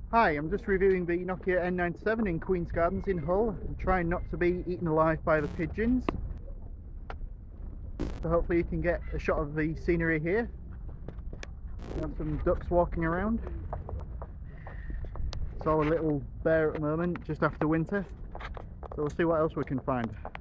Hi, I'm just reviewing the Nokia N97 in Queen's Gardens in Hull. I'm trying not to be eaten alive by the pigeons. So hopefully you can get a shot of the scenery here. We have some ducks walking around. Saw a little bear at the moment, just after winter. So we'll see what else we can find.